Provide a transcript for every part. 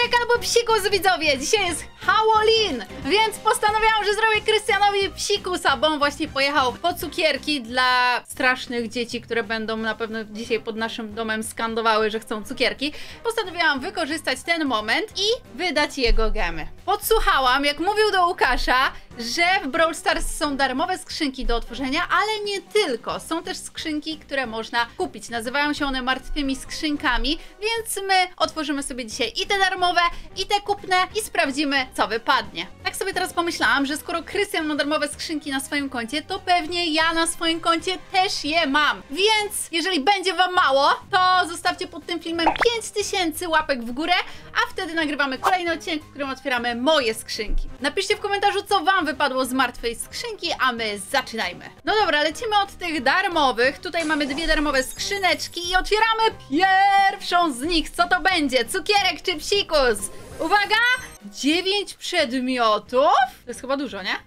cukierek albo psikus, widzowie. Dzisiaj jest Halloween, więc postanowiłam, że zrobię Krystianowi psikusa, bo on właśnie pojechał po cukierki dla strasznych dzieci, które będą na pewno dzisiaj pod naszym domem skandowały, że chcą cukierki. Postanowiłam wykorzystać ten moment i wydać jego gemy. Podsłuchałam, jak mówił do Łukasza, że w Brawl Stars są darmowe skrzynki do otworzenia, ale nie tylko. Są też skrzynki, które można kupić. Nazywają się one martwymi skrzynkami, więc my otworzymy sobie dzisiaj i te darmowe, i te kupne i sprawdzimy, co wypadnie. Tak sobie teraz pomyślałam, że skoro Krystian ma darmowe skrzynki na swoim koncie, to pewnie ja na swoim koncie też je mam. Więc jeżeli będzie wam mało, to zostawcie pod tym filmem 5000 łapek w górę, a wtedy nagrywamy kolejny odcinek, w którym otwieramy moje skrzynki. Napiszcie w komentarzu, co wam wypadło z martwej skrzynki, a my zaczynajmy. No dobra, lecimy od tych darmowych. Tutaj mamy dwie darmowe skrzyneczki i otwieramy pierwszą z nich. Co to będzie? Cukierek czy psikus? Uwaga! 9 przedmiotów. To jest chyba dużo, nie?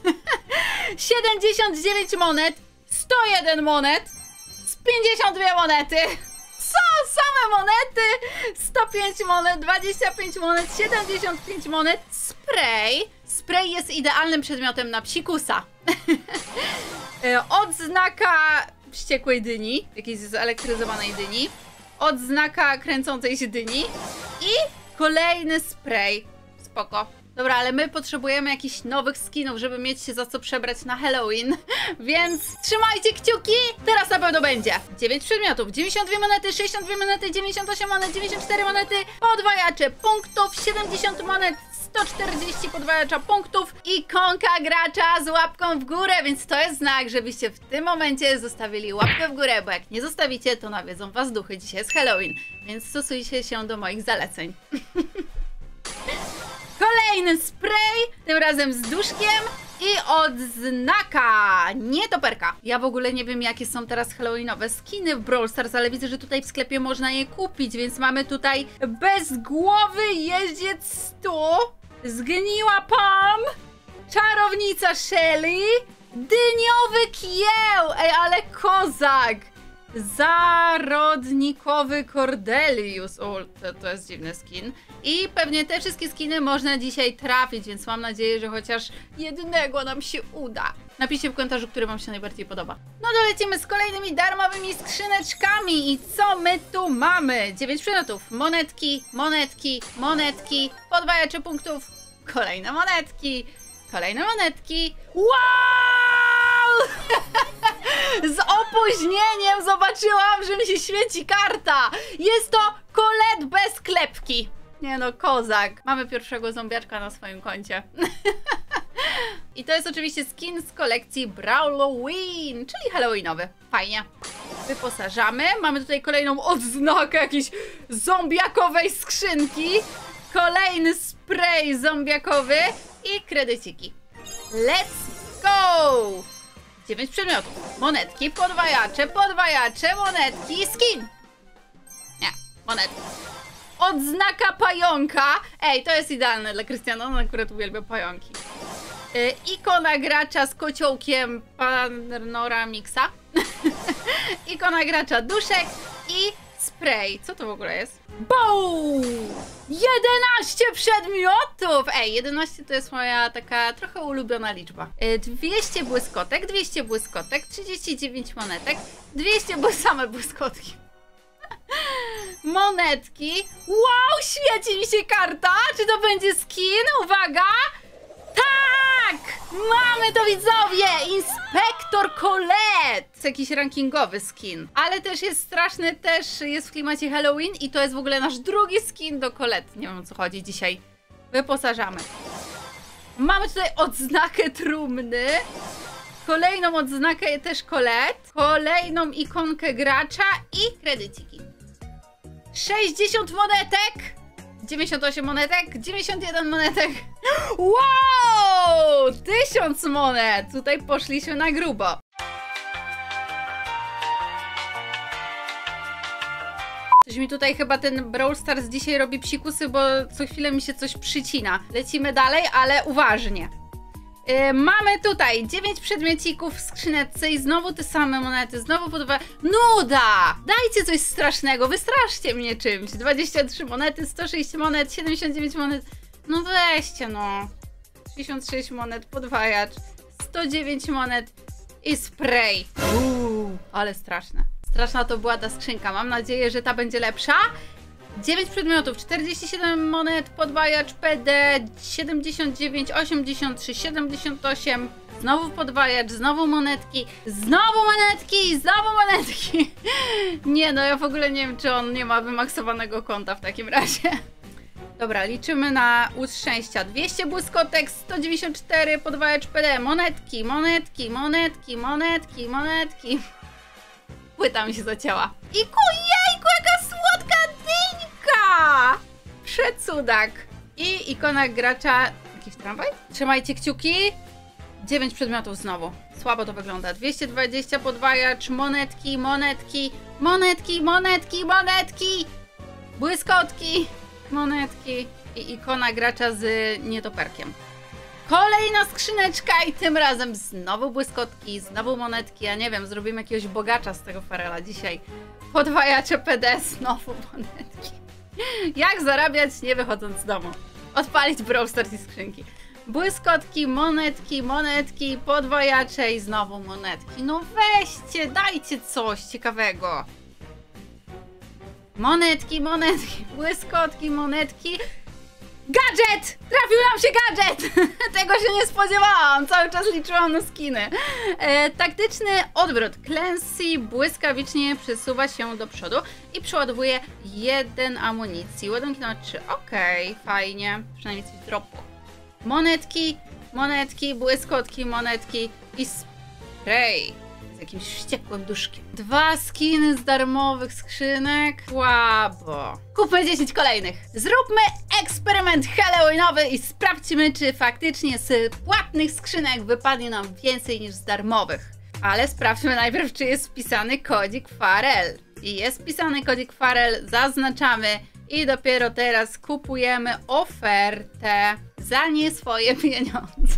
79 monet, 101 monet, 52 monety. Co? Same monety? 105 monet, 25 monet, 75 monet. Spray. Spray jest idealnym przedmiotem na psikusa. Odznaka wściekłej dyni, jakiejś zelektryzowanej dyni. Odznaka kręcącej się dyni. I kolejny spray. Spoko. Dobra, ale my potrzebujemy jakichś nowych skinów, żeby mieć się za co przebrać na Halloween. Więc trzymajcie kciuki! Teraz na pewno będzie. 9 przedmiotów, 92 monety, 62 monety, 98 monet, 94 monety, podwajacze punktów, 70 monet, 140 podwajacza punktów, ikonka gracza z łapką w górę, więc to jest znak, żebyście w tym momencie zostawili łapkę w górę, bo jak nie zostawicie, to nawiedzą was duchy. Dzisiaj jest Halloween, więc stosujcie się do moich zaleceń. Kolejny spray, tym razem z duszkiem i odznaka nietoperka. Ja w ogóle nie wiem, jakie są teraz halloweenowe skiny w Brawl Stars, ale widzę, że tutaj w sklepie można je kupić, więc mamy tutaj bezgłowy jeździec 100, zgniła Pam, czarownica Shelly, dyniowy kieł, ej, ale kozak, zarodnikowy Cordelius, o, to jest dziwny skin. I pewnie te wszystkie skiny można dzisiaj trafić, więc mam nadzieję, że chociaż jednego nam się uda. Napiszcie w komentarzu, który wam się najbardziej podoba. No to lecimy z kolejnymi darmowymi skrzyneczkami. I co my tu mamy? 9 przedmiotów. Monetki, monetki, monetki, podwajacze punktów, kolejne monetki, kolejne monetki. Wow! Z opóźnieniem zobaczyłam, że mi się świeci karta. Jest to Colette bez klepki. Nie no, kozak. Mamy pierwszego zombiaczka na swoim koncie. I to jest oczywiście skin z kolekcji Brawloween, czyli halloweenowy. Fajnie. Wyposażamy. Mamy tutaj kolejną odznakę jakiejś zombiakowej skrzynki. Kolejny spray zombiakowy i kredyciki. Let's go! 9 przedmiotów. Monetki, podwajacze, podwajacze, monetki, skin. Nie, monetki. Odznaka pająka. Ej, to jest idealne dla Krystiana, on akurat uwielbia pająki. Ikona gracza z kociołkiem Panoramixa. Ikona gracza duszek i spray. Co to w ogóle jest? Boom! 11 przedmiotów! Ej, 11 to jest moja taka trochę ulubiona liczba. 200 błyskotek, 200 błyskotek, 39 monetek, 200 same błyskotki. Monetki. Wow, świeci mi się karta. Czy to będzie skin? Uwaga. Tak! Mamy to, widzowie! Inspektor Colette! To jest jakiś rankingowy skin. Ale też jest straszny, też jest w klimacie Halloween i to jest w ogóle nasz drugi skin do Colette. Nie wiem, o co chodzi dzisiaj. Wyposażamy. Mamy tutaj odznakę trumny. Kolejną odznakę też Colette. Kolejną ikonkę gracza i kredyciki. 60 monetek. 98 monetek, 91 monetek. Wow! 1000 monet! Tutaj poszliśmy na grubo. Coś mi tutaj chyba ten Brawl Stars dzisiaj robi psikusy, bo co chwilę mi się coś przycina. Lecimy dalej, ale uważnie. Mamy tutaj 9 przedmiecików w skrzyneczce i znowu te same monety, znowu podwa... Nuda! Dajcie coś strasznego, wystraszcie mnie czymś. 23 monety, 106 monet, 79 monet. No weźcie no. 66 monet, podwajacz, 109 monet i spray. Ale straszne. Straszna to była ta skrzynka. Mam nadzieję, że ta będzie lepsza. 9 przedmiotów, 47 monet, podwajacz PD, 79, 83, 78. Znowu podwajacz, znowu monetki, znowu monetki, znowu monetki. Nie no, ja w ogóle nie wiem, czy on nie ma wymaksowanego konta w takim razie. Dobra, liczymy na łódź szczęścia. 200 błyskotek, 194, podwajacz PD, monetki, monetki, monetki, monetki, monetki. Płyta mi się zacięła. I jejku, jaka słodka dyńka! Przecudak. I ikona gracza... Jakiś tramwaj? Trzymajcie kciuki. 9 przedmiotów znowu. Słabo to wygląda. 220 podwajacz, monetki, monetki, monetki, monetki, monetki, błyskotki, monetki i ikona gracza z nietoperkiem. Kolejna skrzyneczka i tym razem znowu błyskotki, znowu monetki. Ja nie wiem, zrobimy jakiegoś bogacza z tego farela dzisiaj. Podwajacze PD, znowu monetki. Jak zarabiać nie wychodząc z domu? Odpalić Brawl Stars i skrzynki. Błyskotki, monetki, monetki, podwajacze i znowu monetki. No weźcie, dajcie coś ciekawego. Monetki, monetki, błyskotki, monetki. Gadżet! Trafił nam się gadżet! Tego się nie spodziewałam. Cały czas liczyłam na skiny. Taktyczny odwrót. Clancy błyskawicznie przesuwa się do przodu i przeładowuje 1 amunicji. Ładunki na 3. Okej, fajnie. Przynajmniej coś dropu. Monetki, monetki, błyskotki, monetki i spray. Z jakimś wściekłym duszkiem. 2 skiny z darmowych skrzynek. Słabo. Kupmy 10 kolejnych. Zróbmy eksperyment halloweenowy i sprawdźmy, czy faktycznie z płatnych skrzynek wypadnie nam więcej niż z darmowych. Ale sprawdźmy najpierw, czy jest wpisany kodzik Farel. I jest wpisany kodzik Farel, zaznaczamy i dopiero teraz kupujemy ofertę za nie swoje pieniądze.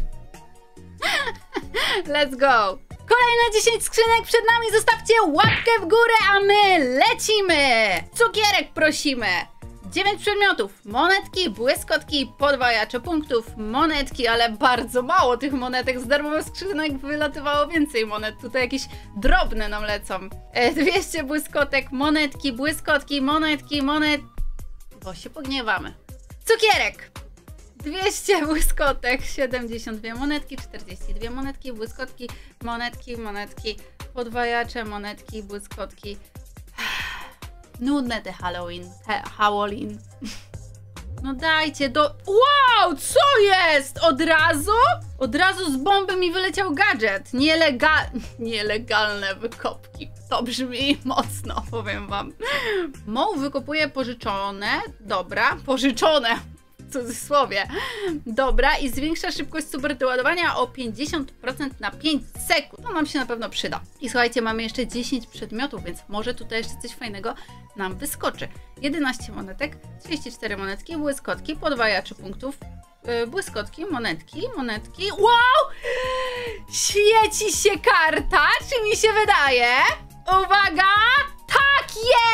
Let's go! Kolejne 10 skrzynek przed nami, zostawcie łapkę w górę, a my lecimy! Cukierek prosimy! 9 przedmiotów, monetki, błyskotki, podwajacze punktów, monetki, ale bardzo mało tych monetek, z darmowych skrzynek wylatywało więcej monet, tutaj jakieś drobne nam lecą. 200 błyskotek, monetki, błyskotki, monetki, bo się pogniewamy. Cukierek! 200 błyskotek, 72 monetki, 42 monetki, błyskotki, monetki, monetki, podwajacze, monetki, błyskotki. Nudne te Halloween. No dajcie do... Wow, co jest? Od razu? Od razu z bomby mi wyleciał gadżet. Nielegalne wykopki. To brzmi mocno, powiem wam. Moł wykopuje pożyczone. Dobra, pożyczone. W cudzysłowie. Dobra, i zwiększa szybkość superdoładowania o 50% na 5 sekund. To nam się na pewno przyda. I słuchajcie, mamy jeszcze 10 przedmiotów, więc może tutaj jeszcze coś fajnego nam wyskoczy. 11 monetek, 34 monetki, błyskotki, podwajacze punktów, błyskotki, monetki, monetki. Wow! Świeci się karta, czy mi się wydaje? Uwaga! Tak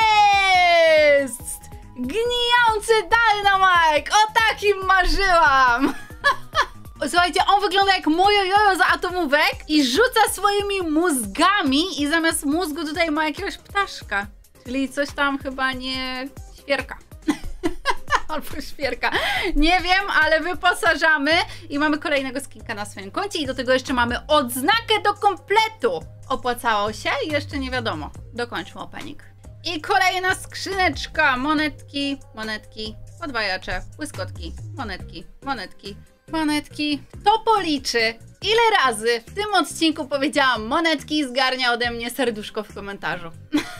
jest! Gnijący Dynamite! O takim marzyłam! Słuchajcie, on wygląda jak moje jojo z atomówek i rzuca swoimi mózgami i zamiast mózgu tutaj ma jakiegoś ptaszka. Czyli coś tam chyba nie... świerka. Albo świerka. Nie wiem, ale wyposażamy i mamy kolejnego skinka na swoim koncie i do tego jeszcze mamy odznakę do kompletu. Opłacało się? Jeszcze nie wiadomo. Dokończmy opening. I kolejna skrzyneczka. Monetki, monetki, podwajacze, błyskotki, monetki, monetki, monetki. To policzy, ile razy w tym odcinku powiedziałam monetki i zgarnia ode mnie serduszko w komentarzu.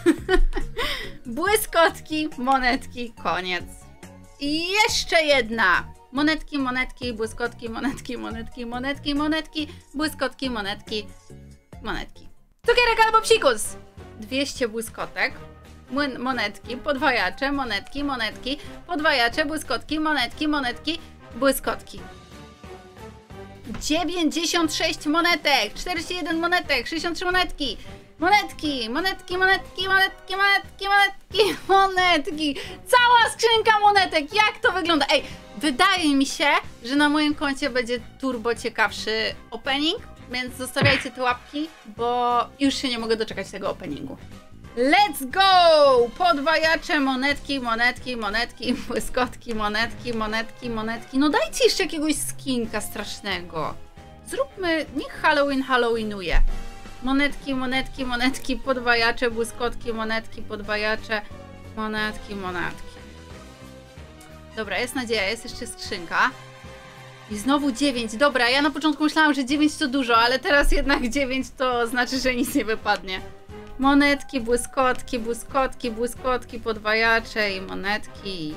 Błyskotki, monetki, koniec. I jeszcze jedna. Monetki, monetki, błyskotki, monetki, monetki, monetki, monetki, błyskotki, monetki, monetki. Cukierek albo psikus. 200 błyskotek. Monetki, podwajacze, monetki, monetki, podwajacze, błyskotki, monetki, monetki, błyskotki. 96 monetek, 41 monetek, 63 monetki. Monetki, monetki, monetki, monetki, monetki, monetki, monetki. Cała skrzynka monetek. Jak to wygląda? Ej, wydaje mi się, że na moim koncie będzie turbo ciekawszy opening, więc zostawiajcie te łapki, bo już się nie mogę doczekać tego openingu. Let's go! Podwajacze, monetki, monetki, monetki, błyskotki, monetki, monetki, monetki. No dajcie jeszcze jakiegoś skinka strasznego. Zróbmy, niech Halloween Halloweenuje. Monetki, monetki, monetki, podwajacze, błyskotki, monetki, podwajacze, monetki, monetki. Dobra, jest nadzieja, jest jeszcze skrzynka. I znowu 9. Dobra, ja na początku myślałam, że 9 to dużo, ale teraz jednak 9 to znaczy, że nic nie wypadnie. Monetki, błyskotki, błyskotki, błyskotki, podwajacze i monetki.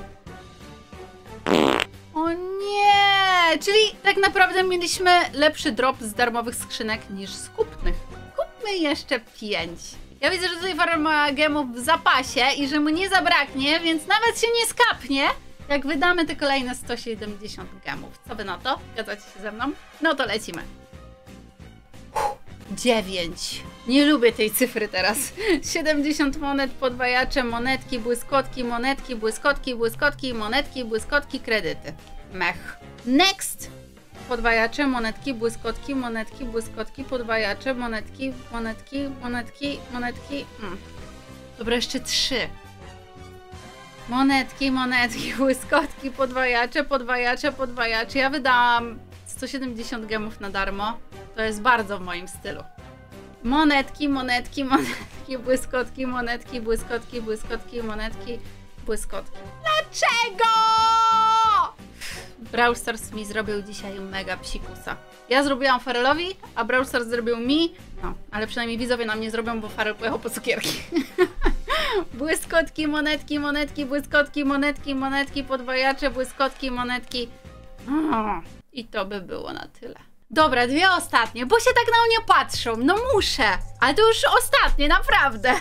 O nie! Czyli tak naprawdę mieliśmy lepszy drop z darmowych skrzynek niż z kupnych. Kupmy jeszcze 5. Ja widzę, że tutaj Farel ma gemów w zapasie i że mu nie zabraknie, więc nawet się nie skapnie, jak wydamy te kolejne 170 gemów. Co wy na to? Zgadzacie się ze mną? No to lecimy. 9. Nie lubię tej cyfry teraz. 70 monet, podwajacze, monetki, błyskotki, monetki, błyskotki, błyskotki, monetki, błyskotki, kredyty. Mech. Next. Podwajacze, monetki, błyskotki, monetki, błyskotki, podwajacze, monetki, monetki, monetki, monetki. Dobra, jeszcze 3. Monetki, monetki, błyskotki, podwajacze, podwajacze, podwajacze. Ja wydałam 170 gemów na darmo. To jest bardzo w moim stylu. Monetki, monetki, monetki, błyskotki, monetki, błyskotki, błyskotki, monetki, błyskotki. Dlaczego? Brawl Stars mi zrobił dzisiaj mega psikusa. Ja zrobiłam Farelowi, a Brawl Stars zrobił mi. No, ale przynajmniej widzowie nam nie zrobią, bo Farel pojechał po cukierki. Błyskotki, monetki, monetki, błyskotki, monetki, monetki, podwajacze, błyskotki, monetki. I to by było na tyle. Dobra, 2 ostatnie, bo się tak na mnie patrzą. No muszę. Ale to już ostatnie, naprawdę.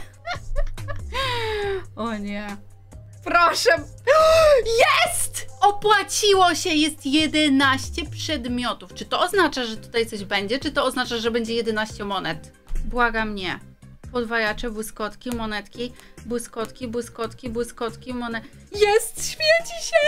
O nie. Proszę. Jest! Opłaciło się, jest 11 przedmiotów. Czy to oznacza, że tutaj coś będzie? Czy to oznacza, że będzie 11 monet? Błagam, nie. Podwajacze, błyskotki, monetki, błyskotki, błyskotki, błyskotki, Jest! Świeci się!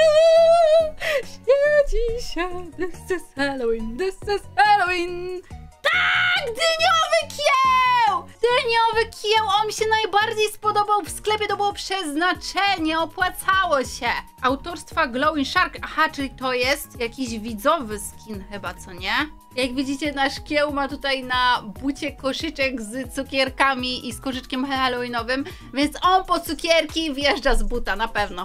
Świeci się! This is Halloween! This is Halloween! Tak! Dyniowy kieł! Dyniowy kieł! On mi się najbardziej spodobał w sklepie, to było przeznaczenie, opłacało się! Autorstwa Glowing Shark. Aha, czyli to jest jakiś widzowy skin chyba, co nie? Jak widzicie, nasz kieł ma tutaj na bucie koszyczek z cukierkami i z koszyczkiem halloweenowym, więc on po cukierki wjeżdża z buta, na pewno.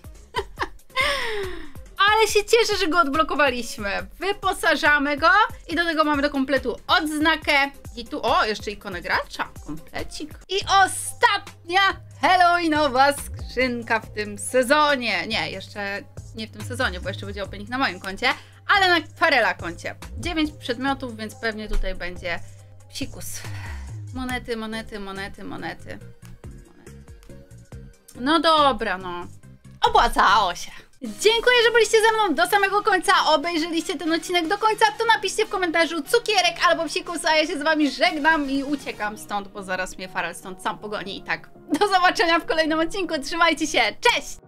Ale się cieszę, że go odblokowaliśmy. Wyposażamy go i do tego mamy do kompletu odznakę. I tu, o, jeszcze ikonę gracza, komplecik. I ostatnia halloweenowa skrzynka w tym sezonie. Nie, jeszcze nie w tym sezonie, bo jeszcze będzie opening na moim koncie, ale na Farela koncie. 9 przedmiotów, więc pewnie tutaj będzie psikus. Monety, monety, monety, monety. No dobra, no. Opłacało się. Dziękuję, że byliście ze mną do samego końca, obejrzeliście ten odcinek do końca, to napiszcie w komentarzu cukierek albo psikus, a ja się z wami żegnam i uciekam stąd, bo zaraz mnie Farel stąd sam pogoni i tak. Do zobaczenia w kolejnym odcinku, trzymajcie się, cześć!